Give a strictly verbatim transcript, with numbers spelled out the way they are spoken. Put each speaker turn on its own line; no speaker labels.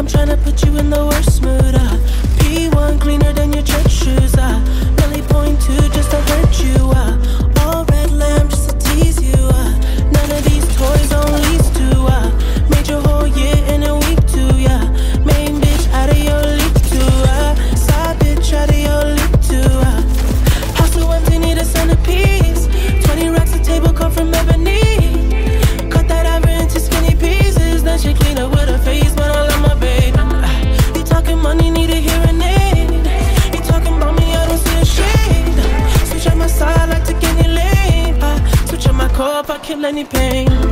tryna put you in the worst mood, uh. P one cleaner than your church shoes, uh. Belly point two just to hurt you, uh. All red lamb just to tease you, uh. None of these toys on lease to, uh. Made your whole year in a week too, yeah. Main bitch out of your league too, uh. Side bitch out of your league too, uh. House so empty, need a centerpiece. Twenty racks a table come from ebony. Cut that ever into skinny pieces. Then she clean up with her face, but I love my baby. You talking money, need a hearing aid. You talking about me, I don't see a shade. Switch on my side, I take any lane. I switch on my core if I kill any pain.